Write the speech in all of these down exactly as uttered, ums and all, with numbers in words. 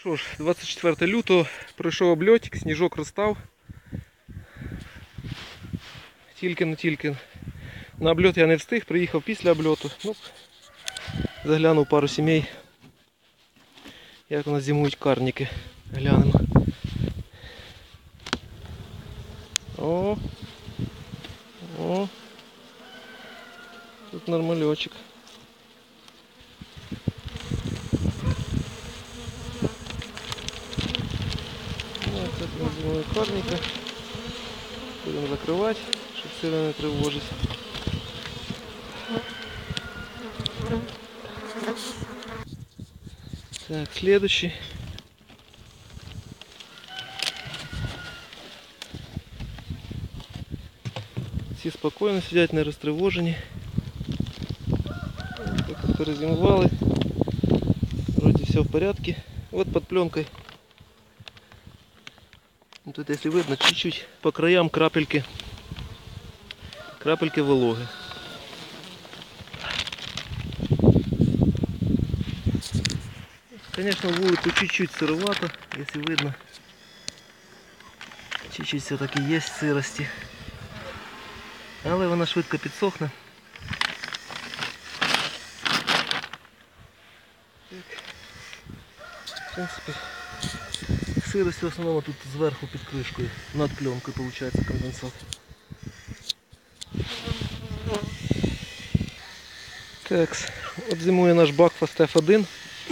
Що ж, двадцять четвертого лютого пройшов обльотик, сніжок розстав. Тільки не тільки на обльот я не встиг, приїхав після обльоту. Ну, заглянув пару сімей, як у нас зимують карніки. Глянемо. О, о, тут нормальочок. Це у нас зимують карніки. Будемо закривати, щоб сильно не тривожить. Так, следующий. Всі спокійно сидять, не розтривожені. Так перезимували. Вроде все в порядке. Вот под пленкой. Тут, если видно, чуть-чуть по краям крапельки. Крапельки вологи. Конечно, вулику чуть-чуть сыровато, если видно. Чуть-чуть все-таки есть сырости. Але вона швидко підсохне. В принципі, сирость в основному тут зверху під кришкою, над пленкою виходить конденсат. Так, от зимує наш Бакфаст еф один.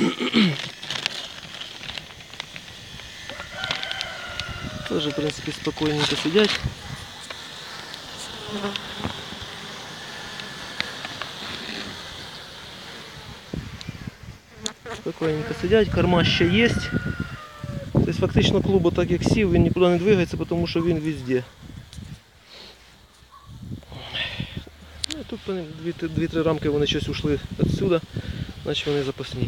Тоже, в принципі, спокійненько сидять. Спокійненько сидять, корма ще є. Тобто фактично клубу так як сів, він нікуди не двигається, тому що він везде. Ну, тут дві-три рамки вони щось ушли відсюди, значить вони запасні.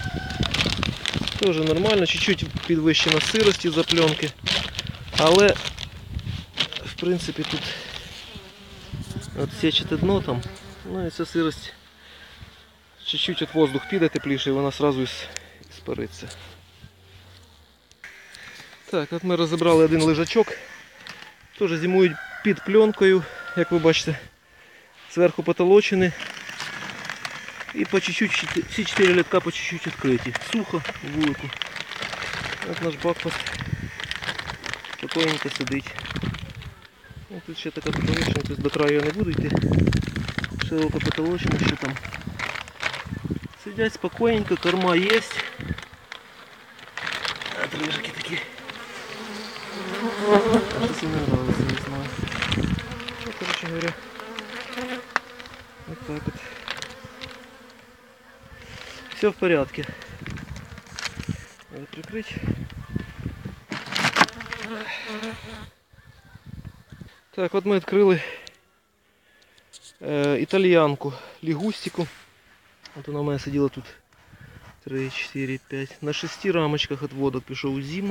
Тоже нормально, чуть-чуть підвищена сирості за пленки, але в принципі тут от сечете дно там, ну і ця сирость, чуть-чуть от воздух піде тепліше і вона одразу іспариться. Так, от ми розібрали один лежачок, теж зимують під пленкою, як ви бачите, зверху потолочені. І по чуть-чуть, всі чотири літка по чуть-чуть відкриті. Сухо в вулику. Ось наш Бакфаст спокійненько сидить. Ось тут ще така потолочена, тобто до краю я не буду йти. Широко потолочена, що там. Сидять спокійненько, корма є. А трижики такі. Щось їм не нравиться, не знаю. Ну, коротше говоря, ось так от. Все в порядке. Надо прикрыть. Так, вот мы открыли э, итальянку, лягустику. Вот она у меня сидела тут три, четыре, пять. На шести рамочках отводок пішов у зиму.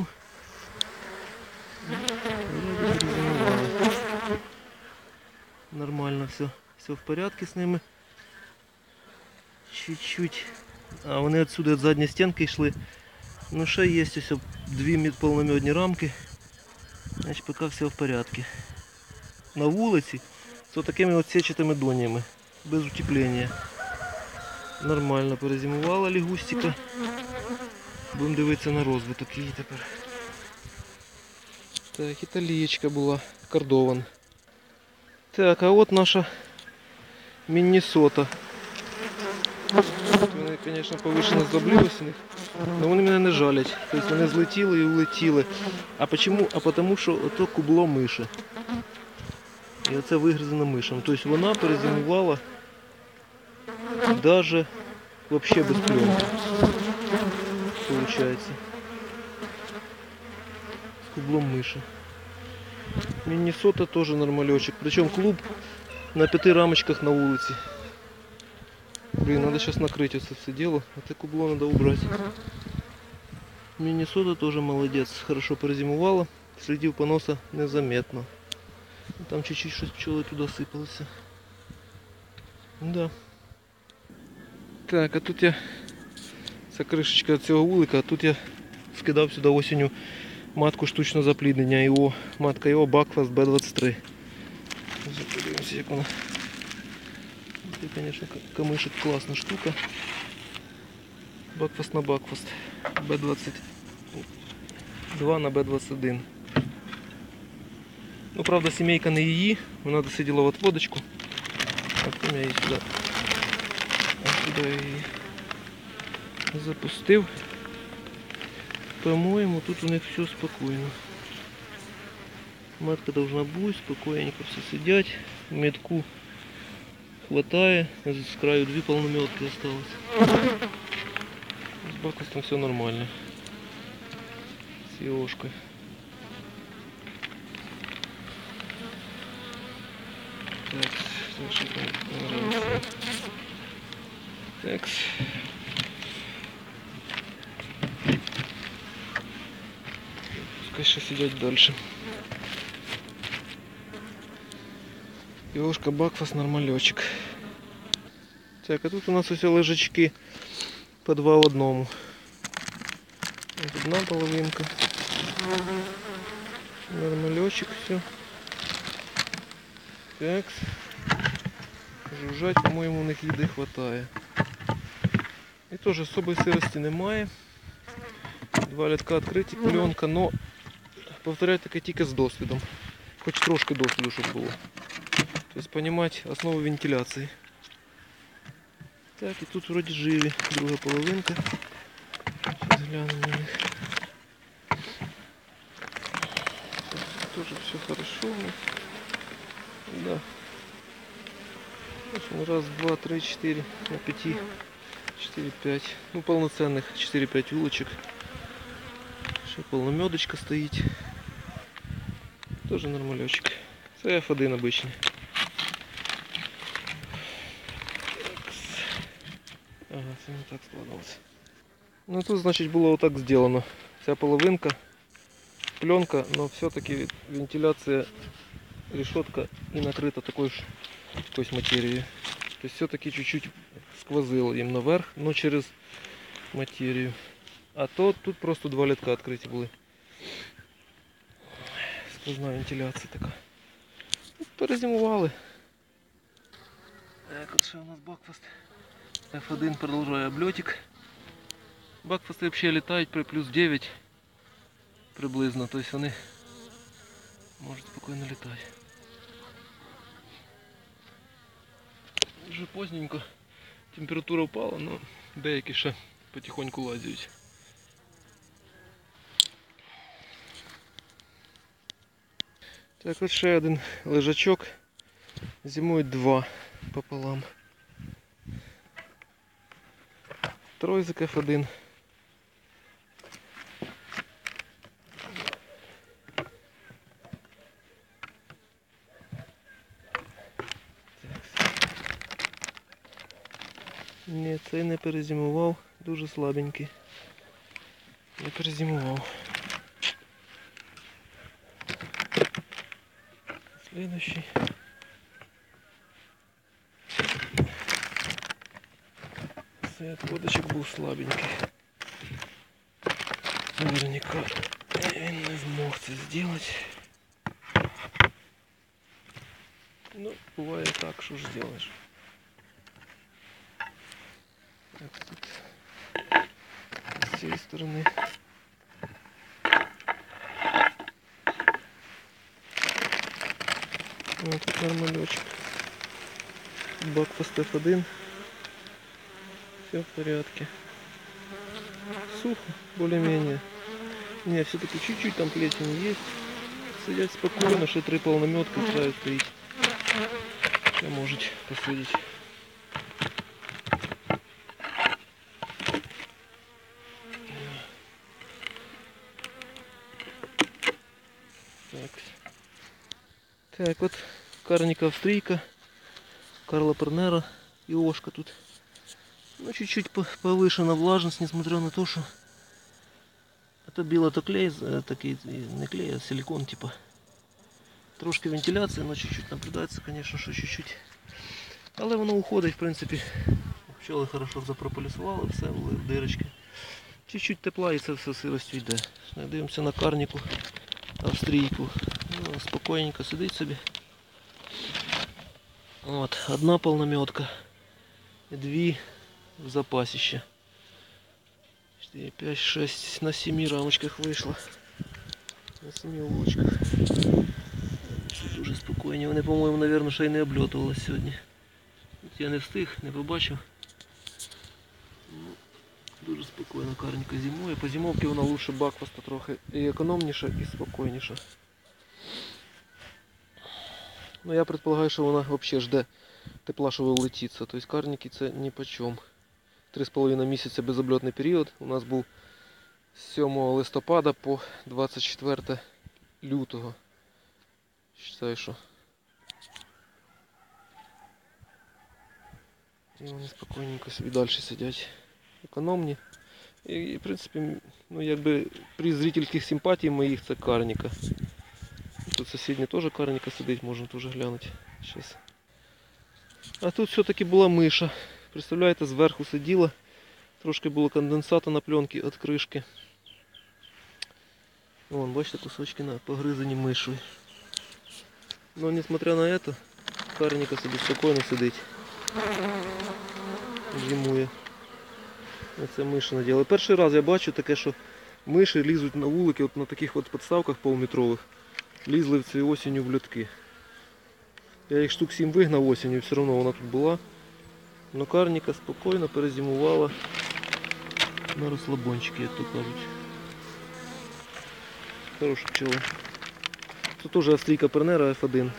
Нормально все. Все в порядке с ними. Чуть-чуть. А вони отсюда від задньої стінки йшли. Ну ще є ось дві повномедні рамки. Значить поки все в порядку. На вулиці з такими от сетчатими донями. Без утеплення. Нормально перезимувала лягустика. Будемо дивитися на розвиток її тепер. Так, італієчка була. Кордован. Так, а от наша Міннесота. Вони, звісно, повишено зоблілося, але вони мене не жалять. Тобто вони злетіли і улетіли. А чому? А тому що ото кубло миші. І оце вигризано мишем. Тобто вона перезимувала навіть взагалі без пленки. Получається. З кублом миші. Міннесота теж нормальочок. Причому клуб на пяти рамочках на вулиці. Блин, надо сейчас накрыть это все дело. Это кубло надо убрать. Міннесота тоже молодец. Хорошо перезимувала. Следів поноса незаметно. Там чуть-чуть щось пчелы туда сыпалось. Да. Так, а тут я... Це кришечка цього вулика, а тут я скидав сюди осінню матку штучного запліднення. Його, матка його Buckfast Б двадцять три. Подивимося, як вона. Це, звісно, камишик класна штука. Buckfast на Buckfast. Б двадцять два на Б двадцять один. Ну, правда, сімейка не її, вона досиділа в отводочку. А потім я її сюди, а сюди її запустив. По-моєму, тут у них все спокійно. Матка должна бути, спокійненько все сидять. Медку хватає, з краю дві полнометки осталось. З Бакфастом все нормально. З Йошкою. Так, значит, так. Пускай ще сидять дальше. Йошка, Бакфаст, нормальочек. Так, а тут у нас усе лежачки по два в одному. Ось одна половинка. Нормальочек, все. Так. Жужжать, по-моєму, у них їди хватає. І теж особої сирості немає. Два лятка відкриті, пленка, но повторяю, таке тільки з досвідом. Хоч трошки досвіду, щоб було. Тобто, розуміти основу вентиляції. Так, і тут вроді живі, друга половинка. Зараз глянемо на них. Тут теж все хорошо. Да. Раз, два, три, четыре, на пяти, четыре, пять. Ну, полноценных четыре-пять улочек. Ще полномедочка стоит. Тоже нормалечек. Це Ф один обычный. Ага, це не так складалось. Ну тут, значит, было вот так сделано. Вся половинка, пленка, но все-таки вентиляция, решетка и накрыта такой же, то есть материей. То есть все-таки чуть-чуть сквозило им наверх, но через материю. А то тут просто два лятка открыті були. Сквозна вентиляція така. Перезимували. Так, от ще у нас Бакфаст. Ф один продовжує обльотик. Бакфасти взагалі літають при плюс дев'ять приблизно, тобто вони можуть спокійно літати. Вже поздненько температура впала, але деякі ще потихоньку лазять. Так, от ще один лежачок. Зимують два пополам. Тройзик Ф один. Ні, цей не перезимував, дуже слабенький. Не перезимував. Следующий. Цей отводочек був слабенький. Наверняка він не змог це зробити. Ну, буває так, що ж зробиш. Так, тут з цієї сторони. Ось тут нормальочек. Бакфаст Ф один. Все в порядке. Сухо, более-менее. Не, все-таки чуть-чуть там плесень есть. Сидят спокойно, что три полнометка краю стоит. Что можете посудить. Так. Так, вот карника австрийка, Карла Пернера и Ошка тут. Ну, чуть-чуть повышена влажность, несмотря на то, что это біло, то клей, такий, не клей, а силикон типа. Трошки вентиляції, но чуть-чуть наблюдається, конечно, що чуть-чуть. Але воно уходить, в принципі. Пчели хорошо запрополісували, все, були в дирочки. Чуть-чуть тепла і це все сиростю йде. Дивимося на карніку, австрійку. Ну, спокійненько сидить собі. От, одна полнометка. Дві в запасі ще. чотири, п'ять, шість на семи рамочках вийшло. На семи улочках. Дуже спокійні. Вони, по-моєму, мабуть, ще й не обльотувалися сьогодні. Я не встиг, не побачив. Ну, дуже спокійно карніка зимує. По зимовці вона лучше бакфаста трохи і економніша, і спокійніша. Ну я предполагаю, що вона взагалі жде тепла, що вилетиться. Тобто карніки це ні по чому. Три з половиною місяці безобльотний період. У нас був з сьомого листопада по двадцять четверте лютого. Вважаю, що. І вони спокійненько собі далі сидять. Економні. І, в принципі, ну, якби при зрительських симпатій моїх це карніка. Тут сусідня теж карніка сидить, можна теж глянути. Щас. А тут все-таки була миша. Представляєте, зверху сиділа. Трошки було конденсата на пленці від кришки. Вон, бачите, кусочки на погризані мишою. Но несмотря на это, карніка собі спокійно сидить. Зимує. Оце миші наділи. Перший раз я бачу таке, що миші лізуть на вулики, от на таких от підставках полуметрових. Лізли в цій осінню в льотки. Я їх штук сім вигнав осінню, все одно вона тут була. Но карніка спокійно перезимувала на розслабончики, як то кажуть. Хороші пчоли. Тут теж австрійка Пернера еф один.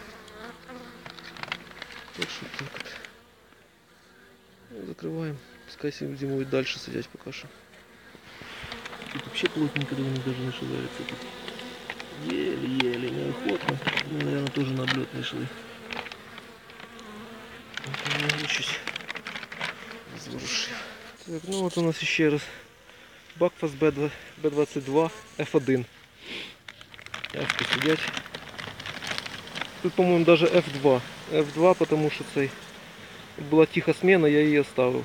Так що так от. Закриваємо. Пускай зимують далі сидять поки що. Тут взагалі плотненько, де вони навіть не шевелятся. Еле-еле, неохотно. Они, наверное, тоже на облет не шли. Так, ну вот у нас еще раз Бакфаст Б двадцять два еф один. Яшки сидять. Тут, по-моему, даже еф два. еф два, потому что цей была тиха смена, я її оставив.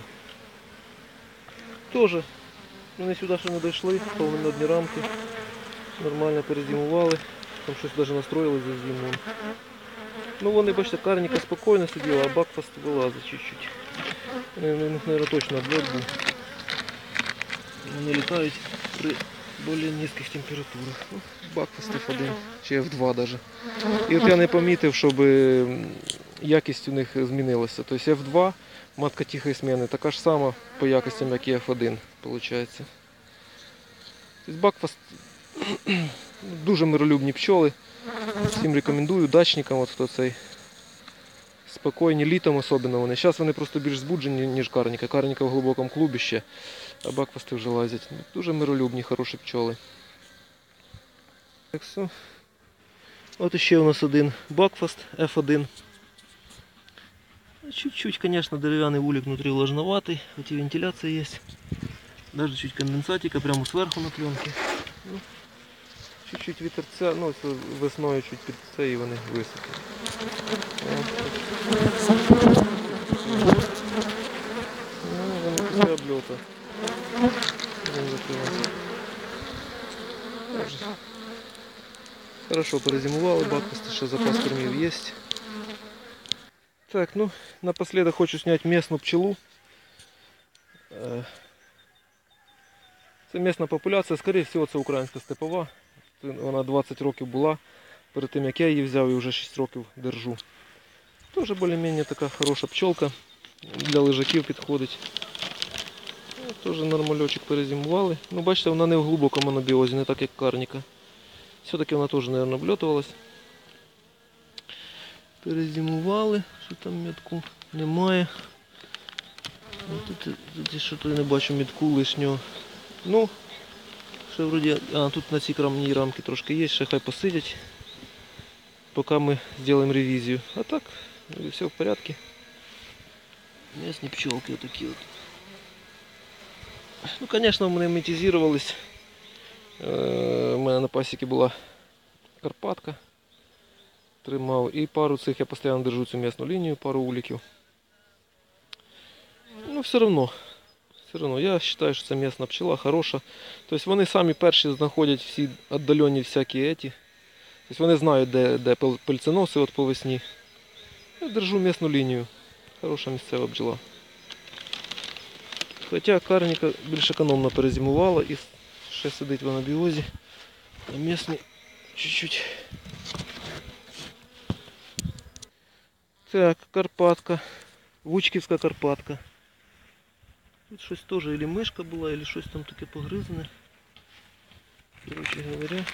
Тоже вони сюди ще не дійшли, повномедні рамки. Нормально перезимували. Там щось навіть настроїли за зиму. Ну вони, бачите, карніка спокійно сиділа, а бакфаст вилазить чуть-чуть. У них, мабуть, точно облет був. Вони літають при більш низьких температурах. Ну, бакфаст еф один, чи еф два навіть. І от я не помітив, щоб якість у них змінилася. Тобто еф два, матка тихої зміни, така ж сама по якостям, як і еф один, виходить. Тобто бакфаст дуже миролюбні пчоли. Всім рекомендую, дачникам, от хто цей. Спокійні літом особливо вони. Зараз вони просто більш збуджені, ніж карніка. Карніка в глибокому клубі ще, а бакфасти вже лазять. Дуже миролюбні, хороші пчоли. Так все. От ще у нас один бакфаст еф один. Чуть-чуть, конечно, деревянный улик внутри влажноватый, хоть и вентиляция есть. Даже чуть конденсатика прямо сверху на пленке. Ну, чуть-чуть вітерця, ну весною чуть під це і вони висохли. Ну, вони після обльоту. Хорошо перезимували, бакфасти, ще запас кормів є. Так, ну, напоследок хочу снять местную пчелу. Це місна популяція, скоріше всього це українська степова. Вона двадцять років була, перед тим як я її взяв і вже шість років держу. Теж більш-менш така хороша пчелка, для лежаків підходить. Теж нормальочок перезимували. Ну бачите, вона не в глибокому анабіозі, не так як карніка. Все-таки вона теж, мабуть, обльотувалась. Перезимували, що там мітку немає. Тут, тут що то я не бачу мітку лишнього. Ну, ще вроді, а тут на цій крамній рамки трошки є, ще хай посидять, поки ми зробимо ревізію. А так, все в порядку. Місні пчелки отакі от. Ну, звісно, вони метизувались. У мене на пасіки була Карпатка. Тримав. І пару цих я постійно держу цю місну лінію, пару уліків. Ну, все одно. Все одно, я вважаю, що це місна пчела, хороша. Тобто вони самі перші знаходять всі віддалені всякі еті. Тобто вони знають, де, де пильценоси от по весні. Я держу місну лінію. Хороша місцева бджола. Хоча карніка більш економно перезимувала і ще сидить вона на біозі. А місні чуть-чуть. Так, Карпатка. Вучківська Карпатка. Тут щось теж, або мишка була, або щось там таке погризане. Короче говоря,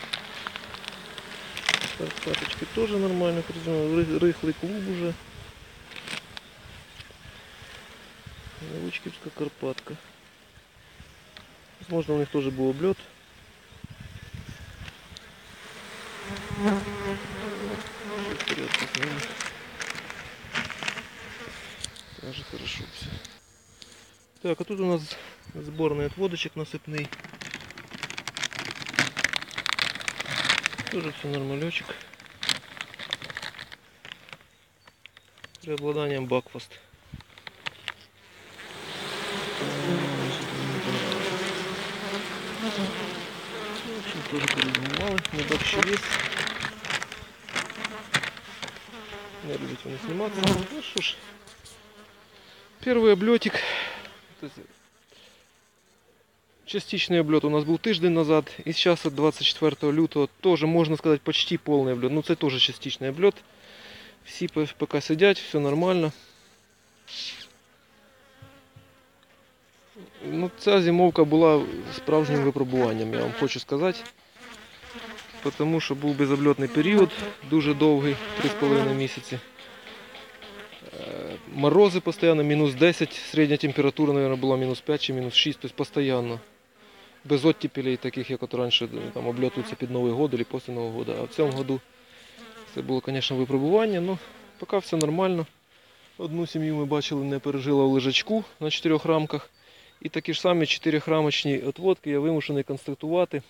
Карпаточки теж нормально приземали. Рихлий клуб уже. Вучківська Карпатка. Возможно, у них теж був обльот. В порядке с ними. Даже хорошо все. Так, а тут у нас сборный отводочек насыпный. Тоже все нормалечек. Преобладанием Бакфаст. В общем, тоже перезимовали. Медок еще есть. Не любит он сниматься. Ну что ж. Первый облетик. Частичный облет у нас был тиждень назад. И сейчас от двадцать четвёртого лютого тоже, можно сказать, почти полный облет. Ну, это тоже частичный облет. Всі поки сидять, все нормально. Ну, ця зимовка була справжнім випробуванням, я вам хочу сказати. Тому що був безобльотний період, дуже довгий, три з половиною місяці. Морози постійно, мінус десять, середня температура, мабуть, була мінус п'ять чи мінус шість, тобто постійно. Без оттепелей, таких, як от раніше, там, обльотуються під Новий год або після Нового года. А в цьому году це було, звісно, випробування, але поки все нормально. Одну сім'ю ми бачили, не пережила в лежачку на чотирьох рамках. І такі ж самі чотирьохрамочні отводки я вимушений констатувати.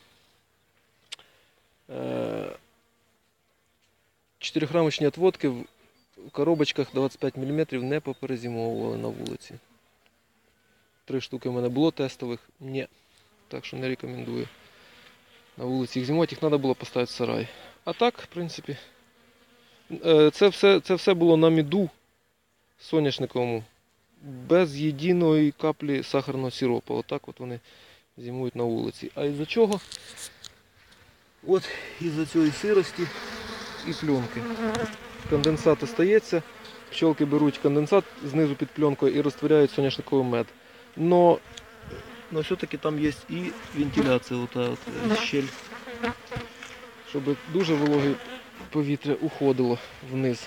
Чотирьохрамочні отводки в коробочках двадцять п'ять міліметрів не поперезимовували на вулиці. Три штуки в мене було тестових, ні. Так що не рекомендую на вулиці їх зимувати, їх треба було поставити в сарай. А так, в принципі, це все, це все було на міду соняшниковому, без єдиної каплі сахарного сиропу. Отак от вони зимують на вулиці. А із-за чого? От із-за цієї сирості і пленки. Конденсат остається, пчелки беруть конденсат знизу під пленкою і розтворяють соняшниковий мед. Но, но все-таки там є і вентиляція, ота от щель, щоб дуже вологе повітря уходило вниз.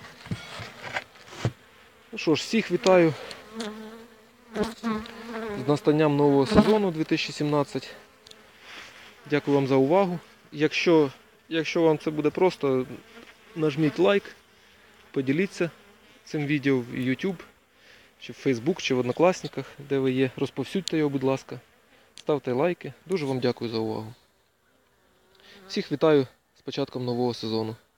Ну що ж, всіх вітаю з настанням нового сезону дві тисячі сімнадцять. Дякую вам за увагу. Якщо, якщо вам це буде просто, нажміть лайк, поділіться цим відео в YouTube, чи в Facebook, чи в Однокласниках, де ви є. Розповсюдьте його, будь ласка. Ставте лайки. Дуже вам дякую за увагу. Всіх вітаю з початком нового сезону.